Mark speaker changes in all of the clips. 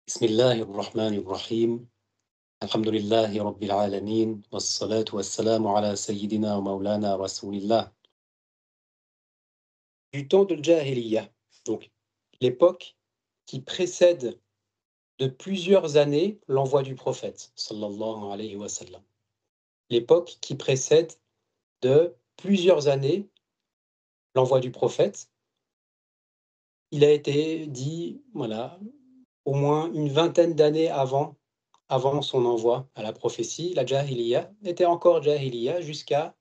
Speaker 1: بسم الله الرحمن الرحيم الحمد لله رب العالمين والصلاة والسلام على سيدنا ومولانا رسول الله. Du temps de Jahiliya, donc l'époque qui précède de plusieurs années l'envoi du prophète, sallallahu alayhi wa sallam. L'époque qui précède de plusieurs années l'envoi du prophète. Il a été dit, voilà, au moins une vingtaine d'années avant son envoi à la prophétie, la Jahiliya était encore Jahiliya jusqu'à,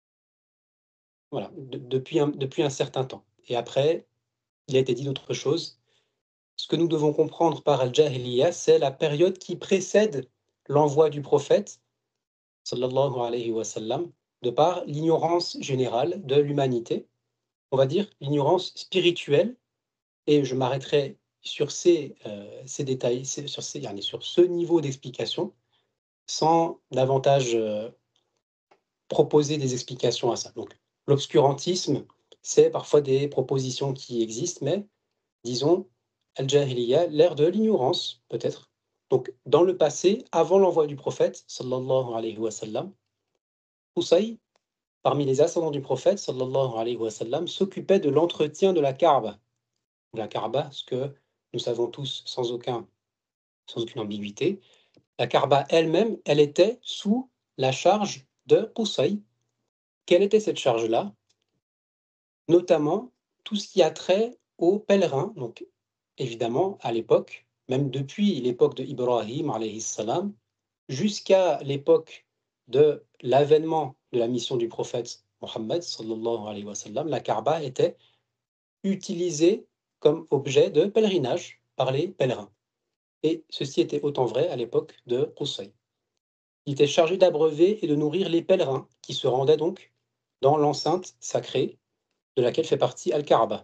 Speaker 1: voilà, depuis un certain temps. Et après, il a été dit d'autres choses. Ce que nous devons comprendre par Al-Jahiliya, c'est la période qui précède l'envoi du prophète, sallallahu alayhi wa sallam, de par l'ignorance générale de l'humanité, on va dire l'ignorance spirituelle, et je m'arrêterai sur ces détails, sur ce niveau d'explication, sans davantage proposer des explications à ça. Donc, l'obscurantisme, c'est parfois des propositions qui existent, mais disons, Al-Jahiliya, l'ère de l'ignorance, peut-être. Donc, dans le passé, avant l'envoi du prophète, sallallahu alayhi wa sallam, Qusay, parmi les ascendants du prophète, sallallahu alayhi wa sallam, s'occupait de l'entretien de la Kaaba. La Kaaba, ce que nous savons tous sans aucune ambiguïté, la Kaaba elle-même, elle était sous la charge de Qusay. Quelle était cette charge-là? Notamment tout ce qui a trait aux pèlerins. Donc, évidemment, à l'époque, même depuis l'époque de Ibrahim, alayhi salam, jusqu'à l'époque de l'avènement de la mission du prophète Mohammed, sallallahu alayhi wa sallam, la Kaaba était utilisée comme objet de pèlerinage par les pèlerins. Et ceci était autant vrai à l'époque de Qusay. Il était chargé d'abreuver et de nourrir les pèlerins qui se rendaient donc dans l'enceinte sacrée de laquelle fait partie Al-Kaaba.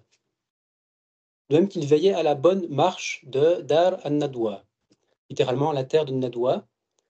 Speaker 1: De même qu'il veillait à la bonne marche de Dar an-Nadwa, littéralement la terre de Nadwa,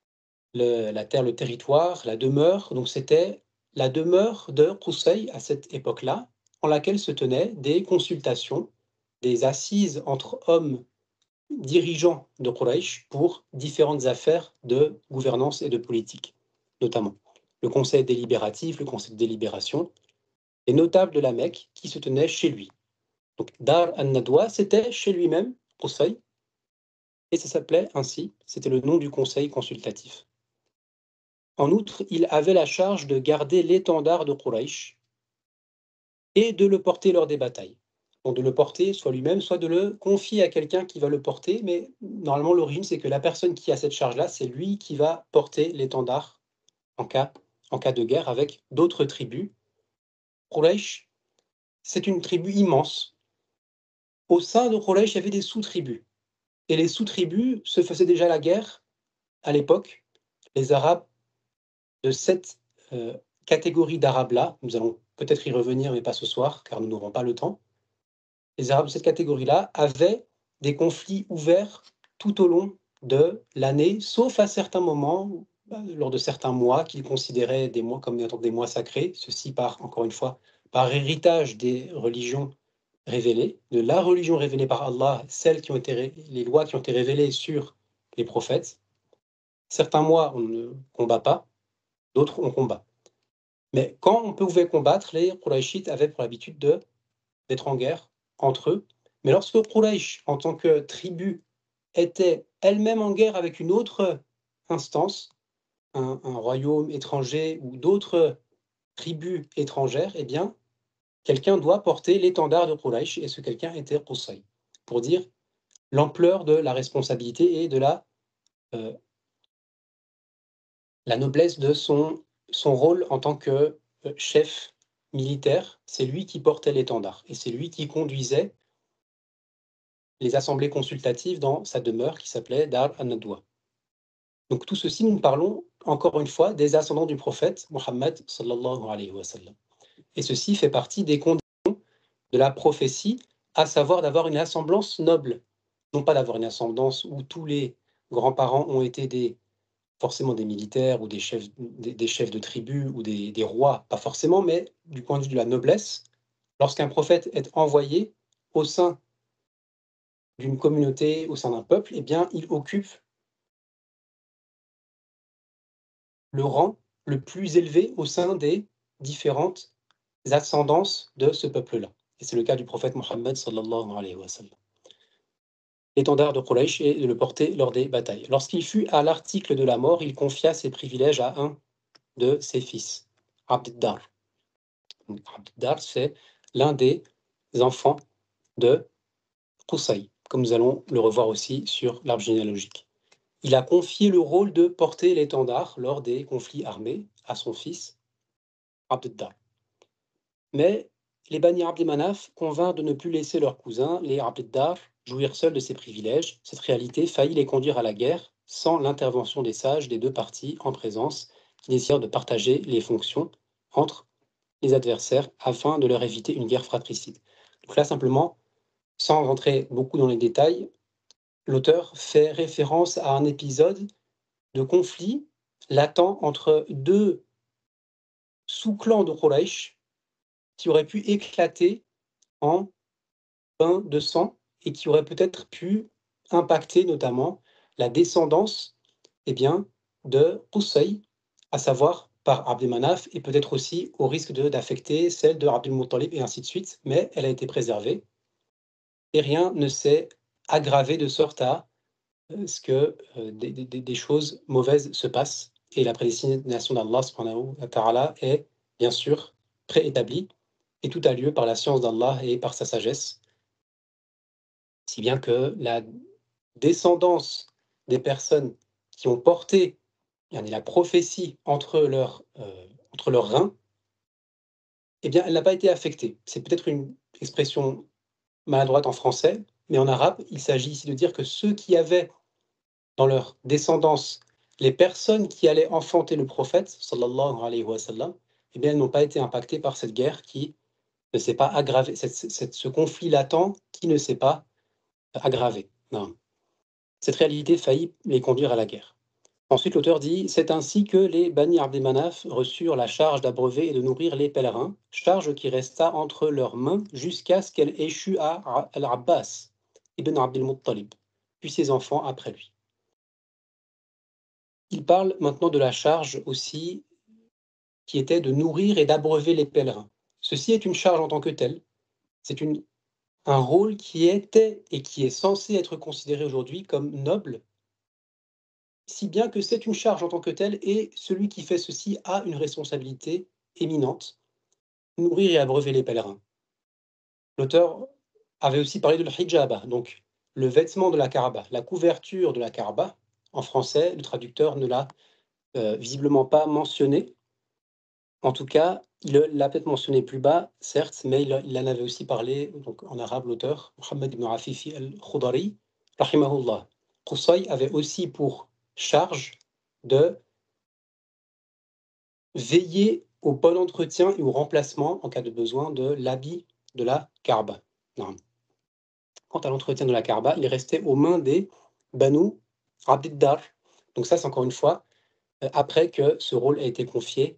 Speaker 1: la terre, le territoire, la demeure. Donc c'était la demeure de Qusay à cette époque-là, en laquelle se tenaient des consultations, des assises entre hommes dirigeants de Quraysh pour différentes affaires de gouvernance et de politique, notamment le conseil délibératif, le conseil de délibération, les notables de la Mecque qui se tenaient chez lui. Donc Dar an-Nadwa, c'était chez lui-même, Qusay, et ça s'appelait ainsi, c'était le nom du conseil consultatif. En outre, il avait la charge de garder l'étendard de Quraysh et de le porter lors des batailles. Donc de le porter soit lui-même, soit de le confier à quelqu'un qui va le porter, mais normalement l'origine c'est que la personne qui a cette charge-là, c'est lui qui va porter l'étendard en cas de guerre avec d'autres tribus. Quraysh, c'est une tribu immense. Au sein de Quraysh, il y avait des sous-tribus. Et les sous-tribus se faisaient déjà la guerre à l'époque. Les Arabes de cette catégorie d'Arabes-là, nous allons peut-être y revenir, mais pas ce soir, car nous n'aurons pas le temps. Les Arabes de cette catégorie-là avaient des conflits ouverts tout au long de l'année, sauf à certains moments, lors de certains mois qu'ils considéraient des mois comme étant des mois sacrés, ceci par, encore une fois, par héritage des religions révélées, de la religion révélée par Allah, les lois qui ont été révélées sur les prophètes. Certains mois, on ne combat pas, d'autres, on combat. Mais quand on pouvait combattre, les Qurayshites avaient pour habitude d'être en guerre entre eux. Mais lorsque Quraysh, en tant que tribu, était elle-même en guerre avec une autre instance, un royaume étranger ou d'autres tribus étrangères, eh bien, quelqu'un doit porter l'étendard de Quraysh, et ce quelqu'un était Qusay, pour dire l'ampleur de la responsabilité et de la noblesse de son rôle en tant que chef militaire. C'est lui qui portait l'étendard et c'est lui qui conduisait les assemblées consultatives dans sa demeure qui s'appelait Dar an-Nadwa. Donc tout ceci, nous parlons encore une fois des ascendants du prophète Mohammed sallallahu alayhi wa sallam. Et ceci fait partie des conditions de la prophétie, à savoir d'avoir une assemblance noble. Non pas d'avoir une ascendance où tous les grands-parents ont été forcément des militaires ou des chefs de tribus ou des rois, pas forcément, mais du point de vue de la noblesse, lorsqu'un prophète est envoyé au sein d'une communauté, au sein d'un peuple, eh bien, il occupe le rang le plus élevé au sein des différentes ascendances de ce peuple-là. Et c'est le cas du prophète Mohammed sallallahu alayhi wa sallam. L'étendard de Quraysh et de le porter lors des batailles. Lorsqu'il fut à l'article de la mort, il confia ses privilèges à un de ses fils, Abd-Dar. Abd-Dar, c'est l'un des enfants de Qusay, comme nous allons le revoir aussi sur l'arbre généalogique. Il a confié le rôle de porter l'étendard lors des conflits armés à son fils, Abd-Dar. Mais les Bani Abd Manaf convinrent de ne plus laisser leurs cousins, les Abd-Dar, jouir seuls de ces privilèges. Cette réalité faillit les conduire à la guerre sans l'intervention des sages des deux parties en présence qui désirent de partager les fonctions entre les adversaires afin de leur éviter une guerre fratricide. Donc là, simplement, sans rentrer beaucoup dans les détails, l'auteur fait référence à un épisode de conflit latent entre deux sous-clans de Quraysh qui auraient pu éclater en bain de sang et qui aurait peut-être pu impacter notamment la descendance bien, de Qusay, à savoir par Abd Manaf, et peut-être aussi au risque d'affecter celle de Abdul Muttalib et ainsi de suite, mais elle a été préservée et rien ne s'est aggravé de sorte à ce que des choses mauvaises se passent et la prédestination d'Allah subhanahu wa ta'ala est bien sûr préétablie et tout a lieu par la science d'Allah et par sa sagesse. Si bien que la descendance des personnes qui ont porté la prophétie entre leurs reins, eh bien, elle n'a pas été affectée. C'est peut-être une expression maladroite en français, mais en arabe, il s'agit ici de dire que ceux qui avaient dans leur descendance les personnes qui allaient enfanter le prophète, sallallahu alayhi wa sallam, eh bien, elles n'ont pas été impactées par cette guerre qui ne s'est pas aggravée, ce conflit latent qui ne s'est pas aggravé. Non. Cette réalité faillit les conduire à la guerre. Ensuite, l'auteur dit: c'est ainsi que les Bani Abd Manaf reçurent la charge d'abreuver et de nourrir les pèlerins, charge qui resta entre leurs mains jusqu'à ce qu'elle échût à Al-Abbas, ibn Abdul Muttalib, puis ses enfants après lui. Il parle maintenant de la charge aussi qui était de nourrir et d'abreuver les pèlerins. Ceci est une charge en tant que telle, c'est un rôle qui était et qui est censé être considéré aujourd'hui comme noble, si bien que c'est une charge en tant que telle et celui qui fait ceci a une responsabilité éminente, nourrir et abreuver les pèlerins. L'auteur avait aussi parlé de l'hijaba, donc le vêtement de la Kaaba, la couverture de la Kaaba. En français, le traducteur ne l'a visiblement pas mentionné. En tout cas, il l'a peut-être mentionné plus bas, certes, mais il en avait aussi parlé donc, en arabe, l'auteur, Mohammed ibn Afifi al-Khudari, rahimahullah. Qusay avait aussi pour charge de veiller au bon entretien et au remplacement, en cas de besoin, de l'habit de la Kaaba. Non. Quant à l'entretien de la Kaaba, il restait aux mains des Banu Abd-Dar. Donc ça, c'est encore une fois, après que ce rôle a été confié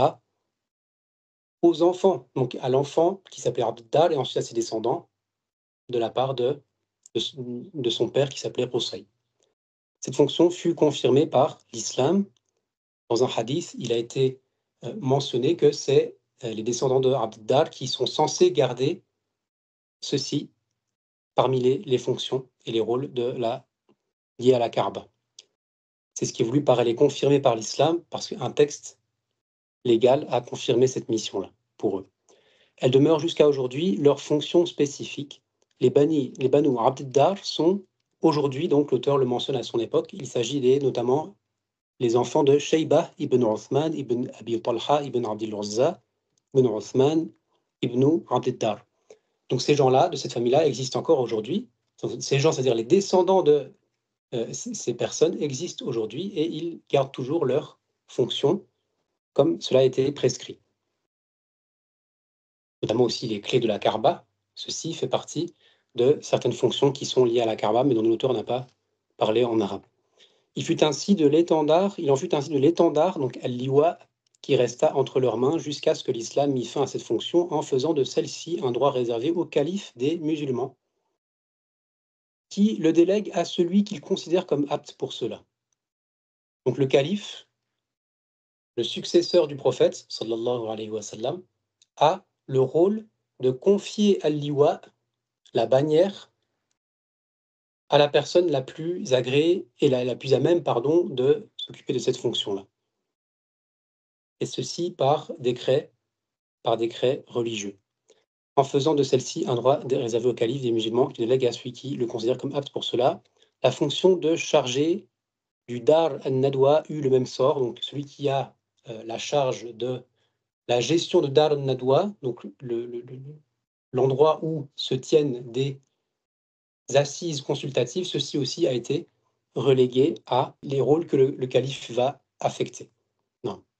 Speaker 1: aux enfants, donc à l'enfant qui s'appelait Abd-Dar et ensuite à ses descendants de la part de son père qui s'appelait Qusay. Cette fonction fut confirmée par l'islam. Dans un hadith, il a été mentionné que c'est les descendants de Abd-Dar qui sont censés garder ceci parmi les fonctions et les rôles liés à la Kaaba. C'est ce qui est voulu par elle est confirmé par l'islam parce qu'un texte légal a confirmé cette mission-là pour eux. Elle demeure jusqu'à aujourd'hui leur fonction spécifique. Les Banu Abd-Dar sont aujourd'hui, donc l'auteur le mentionne à son époque, il s'agit notamment les enfants de Shaybah ibn Uthman ibn Abi Talha ibn Abdil Uzza ibn Uthman ibn Abd-Dar. Donc ces gens-là, de cette famille-là, existent encore aujourd'hui. Ces gens, c'est-à-dire les descendants de ces personnes, existent aujourd'hui et ils gardent toujours leur fonction comme cela a été prescrit. Notamment aussi les clés de la Kaaba. Ceci fait partie de certaines fonctions qui sont liées à la Kaaba, mais dont l'auteur n'a pas parlé en arabe. Il en fut ainsi de l'étendard, donc al-liwa, qui resta entre leurs mains jusqu'à ce que l'islam mit fin à cette fonction en faisant de celle-ci un droit réservé au calife des musulmans. qui le délègue à celui qu'il considère comme apte pour cela. Donc le calife, le successeur du prophète, sallallahu alayhi wa sallam, a le rôle de confier al-liwa, la bannière, à la personne la plus agréée et la plus à même, pardon, de s'occuper de cette fonction-là. Et ceci par décret religieux, en faisant de celle-ci un droit réservé au calife des musulmans qui délègue à celui qui le considère comme apte pour cela. La fonction de chargé du Dar al-Nadwa eut le même sort, donc celui qui a la charge de la gestion de Dar al-Nadwa, donc l'endroit où se tiennent des assises consultatives, ceci aussi a été relégué à les rôles que le calife va affecter. Non.